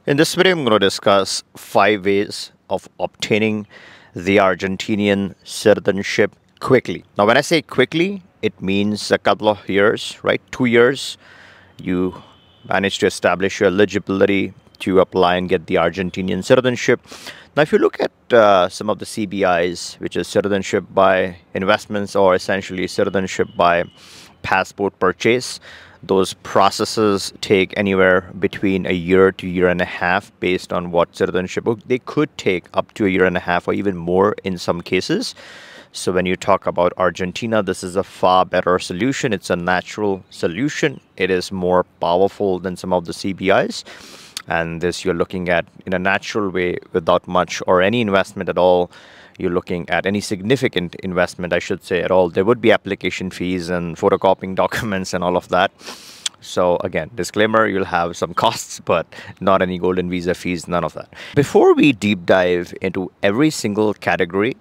In this video, I'm going to discuss 5 ways of obtaining the Argentinian citizenship quickly. Now, when I say quickly, it means a couple of years, right? 2 years, you manage to establish your eligibility to apply and get the Argentinian citizenship. Now, if you look at some of the CBIs, which is citizenship by investments or essentially citizenship by passport purchase, those processes take anywhere between a year to year and a half based on what citizenship. They could take up to a year and a half or even more in some cases. So when you talk about Argentina, this is a far better solution. It's a natural solution. It is more powerful than some of the CBIs. And this you're looking at in a natural way without much or any investment at all. You're looking at any significant investment, I should say, at all. There would be application fees and photocopying documents and all of that. So again, disclaimer, you'll have some costs, but not any golden visa fees, none of that. Before we deep dive into every single category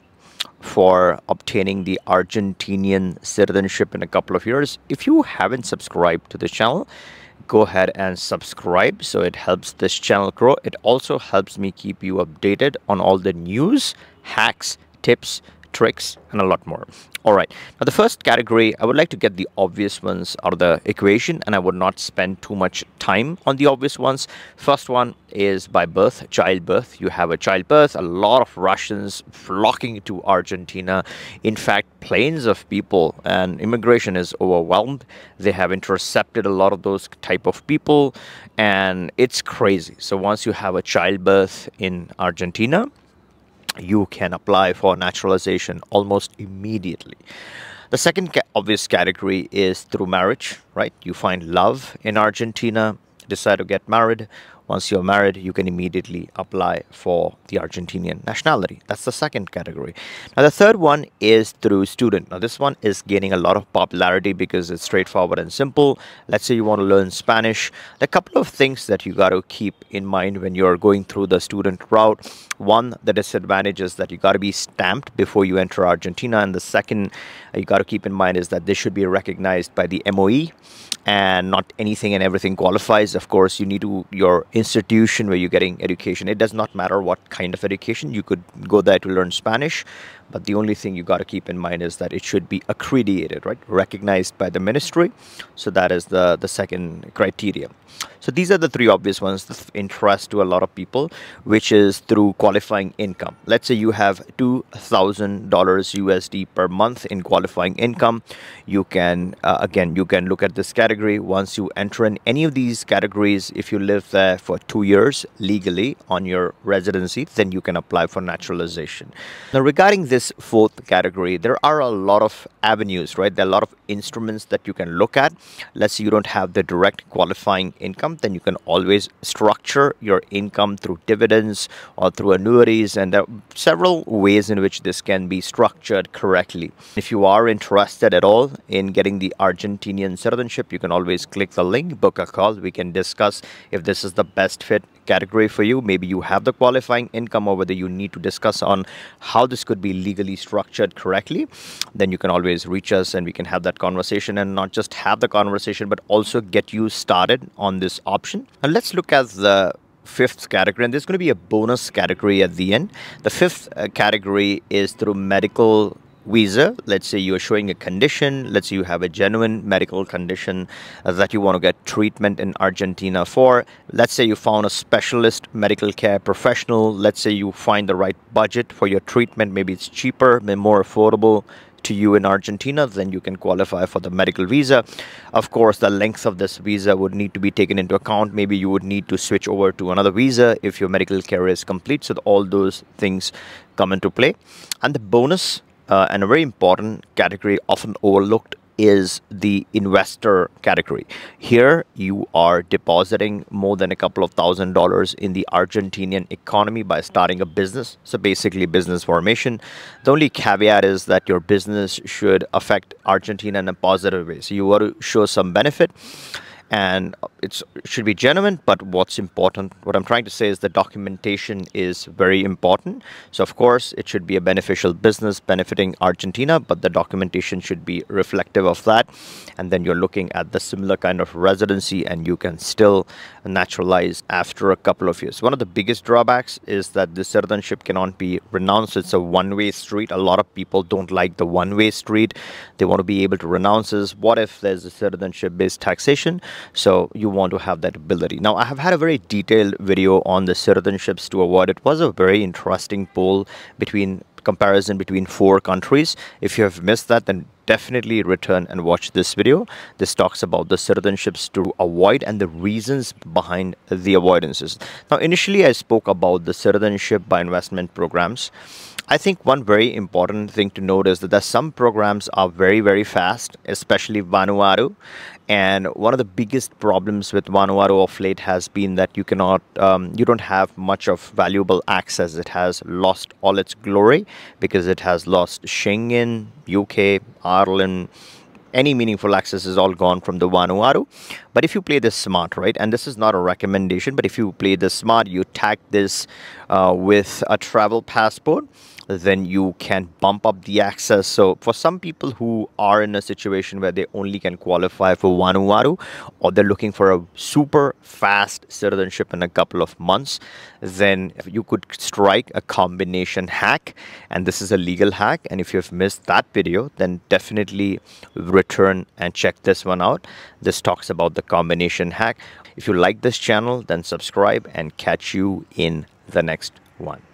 for obtaining the Argentinian citizenship in a couple of years, if you haven't subscribed to this channel, go ahead and subscribe so it helps this channel grow. It also helps me keep you updated on all the news, hacks, tips, tricks, and a lot more. All right, now the first category, I would like to get the obvious ones out of the equation, and I would not spend too much time on the obvious ones. First one is by birth, childbirth. You have a childbirth, a lot of Russians flocking to Argentina. In fact, planes of people and immigration is overwhelmed. They have intercepted a lot of those type of people, and it's crazy. So once you have a childbirth in Argentina, you can apply for naturalization almost immediately. The second obvious category is through marriage, right? You find love in Argentina, decide to get married. Once you're married, you can immediately apply for the Argentinian nationality. That's the second category. Now, the third one is through student. Now, this one is gaining a lot of popularity because it's straightforward and simple. Let's say you want to learn Spanish. There are a couple of things that you got to keep in mind when you're going through the student route. One, the disadvantage is that you got to be stamped before you enter Argentina. And the second you got to keep in mind is that this should be recognized by the MOE, and not anything and everything qualifies. Of course, you need to your institution where you're getting education. It does not matter what kind of education. You could go there to learn Spanish, but the only thing you got to keep in mind is that it should be accredited, right? Recognized by the ministry. So that is the second criteria. So these are the three obvious ones of interest to a lot of people, which is through qualifying income. Let's say you have $2,000 USD per month in qualifying income. You can, again, you can look at this category. Once you enter in any of these categories, if you live there for 2 years legally on your residency, then you can apply for naturalization. Now, regarding this fourth category, there are a lot of avenues, right? There are a lot of instruments that you can look at. Let's say you don't have the direct qualifying income, then you can always structure your income through dividends or through annuities, and there are several ways in which this can be structured correctly. If you are interested at all in getting the Argentinian citizenship, you can always click the link, book a call. We can discuss if this is the best fit category for you. Maybe you have the qualifying income, or whether you need to discuss on how this could be legally structured correctly. Then you can always reach us and we can have that conversation, and not just have the conversation but also get you started on this option. And let's look at the fifth category, and there's going to be a bonus category at the end. The fifth category is through medical visa. Let's say you're showing a condition. Let's say you have a genuine medical condition that you want to get treatment in Argentina for. Let's say you found a specialist medical care professional. Let's say you find the right budget for your treatment. Maybe it's cheaper, maybe more affordable to you in Argentina, then you can qualify for the medical visa. Of course, the length of this visa would need to be taken into account. Maybe you would need to switch over to another visa if your medical care is complete. So all those things come into play. And the bonus and a very important category often overlooked is the investor category. Here you are depositing more than a couple of $1,000s in the Argentinian economy by starting a business. So basically business formation. The only caveat is that your business should affect Argentina in a positive way. So you want to show some benefit. and it should be genuine. But what's important, what I'm trying to say is the documentation is very important. So of course it should be a beneficial business benefiting Argentina, but the documentation should be reflective of that. And then you're looking at the similar kind of residency, and you can still naturalize after a couple of years. One of the biggest drawbacks is that the citizenship cannot be renounced. It's a one-way street. A lot of people don't like the one-way street. They want to be able to renounce this. What if there's a citizenship-based taxation? So you want to have that ability. Now, I have had a very detailed video on the citizenships to avoid. It was a very interesting poll comparison between 4 countries. If you have missed that, then definitely return and watch this video. This talks about the citizenships to avoid and the reasons behind the avoidances. Now, initially I spoke about the citizenship by investment programs. I think one very important thing to note is that some programs are very, very fast, especially Vanuatu. And one of the biggest problems with Vanuatu of late has been that you don't have much of valuable access. It has lost all its glory because it has lost Schengen, UK, Ireland. Any meaningful access is all gone from the Vanuatu. But if you play this smart, right, and this is not a recommendation, but if you play this smart, you tag this with a travel passport, then you can bump up the access. So for some people who are in a situation where they only can qualify for Vanuatu, or they're looking for a super fast citizenship in a couple of months, then you could strike a combination hack, and this is a legal hack. And if you've missed that video, then definitely return and check this one out. This talks about the combination hack. If you like this channel, then subscribe, and catch you in the next one.